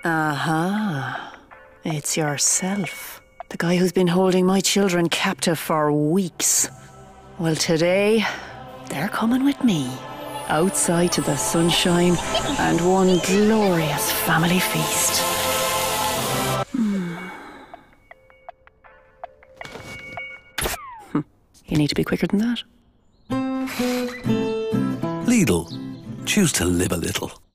Aha. It's yourself. The guy who's been holding my children captive for weeks. Well, today, they're coming with me. Outside to the sunshine and one glorious family feast. You need to be quicker than that. Lidl. Choose to live a little.